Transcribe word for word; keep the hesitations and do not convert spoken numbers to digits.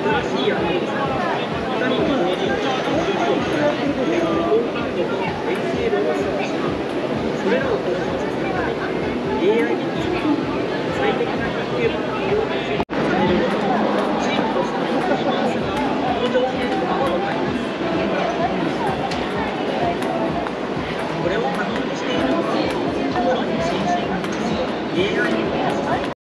しいアナウンサー、いかにも標準的な情報を伝え、好感度と連成度を示します。それらを向上させるために エーアイ 技術は最適な人間